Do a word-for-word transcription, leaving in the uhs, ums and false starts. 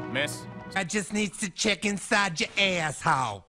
Miss? I just needs to check inside your asshole.